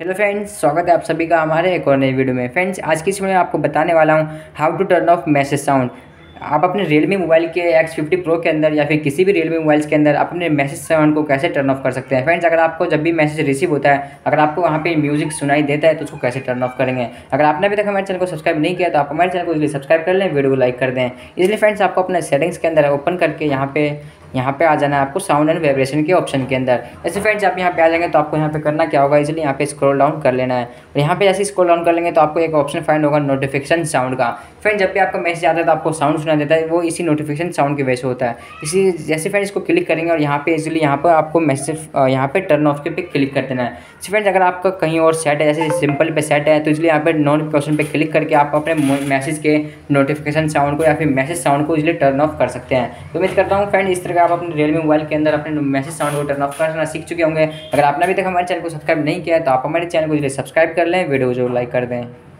Hello friends, स्वागत है आप सभी का हमारे एक और नई वीडियो में। फ्रेंड्स, आज की इस वीडियो में आपको बताने वाला हूं how to turn off message sound. आप अपने Realme मोबाइल के X50 Pro के अंदर या फिर किसी भी Realme मोबाइल्स के अंदर अपने मैसेज साउंड को कैसे टर्न ऑफ कर सकते हैं। फ्रेंड्स, अगर आपको जब भी मैसेज रिसीव होता है, अगर आपको वहाँ पे म्यूजिक सुनाई देता है तो उसको कैसे टर्न ऑफ करेंगे। अगर आपने अभी तक हमारे चैनल को सब्सक्राइब नहीं किया तो आप हमारे चैनल को इसलिए सब्सक्राइब कर लें, वीडियो को लाइक कर दें। इसलिए फ्रेंड्स, आपको अपने सेटिंग्स के अंदर ओपन करके यहाँ पे आ जाना है आपको साउंड एंड वाइब्रेशन के ऑप्शन के अंदर। ऐसे फ्रेंड्स, आप यहाँ पे आ जाएंगे तो आपको यहाँ पे करना क्या होगा, इसलिए यहाँ पे स्क्रॉल डाउन कर लेना है। और यहाँ पे जैसे स्क्रॉल डाउन कर लेंगे तो आपको एक ऑप्शन फाइंड होगा नोटिफिकेशन साउंड का। फ्रेंड, जब भी आपका मैसेज आता है तो आपको साउंड सुना देता है, वो इसी नोटिफिकेशन साउंड की वजह से होता है। इसी जैसे फ्रेंड्स इसको क्लिक करेंगे और यहाँ पे इसलिए यहाँ पर आपको मैसेज यहाँ पे टर्न ऑफ के पे क्लिक कर देना है। फ्रेंड्स, अगर आपका कहीं और सेट है, जैसे सिंपल पे सेट है, तो इसलिए यहाँ पे नोटिफिकेशन पे क्लिक करके आप अपने मैसेज के नोटिफिकेशन साउंड को या फिर मैसेज साउंड को इसलिए टर्न ऑफ कर सकते हैं। तो उम्मीद करता हूँ फ्रेंड इस तरह का आप अपने Realme मोबाइल के अंदर अपने मैसेज साउंड को टर्न ऑफ करना सीख चुके होंगे। अगर आपने अभी तक हमारे चैनल को सब्सक्राइब नहीं किया है तो आप हमारे चैनल को इसलिए सब्सक्राइब कर लें, वीडियो को जो लाइक कर दें।